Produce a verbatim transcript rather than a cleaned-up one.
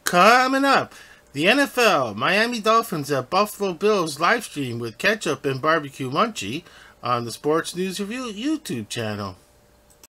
Coming up, the N F L, Miami Dolphins at Buffalo Bills live stream with ketchup and barbecue munchie on the Sports News Review YouTube channel.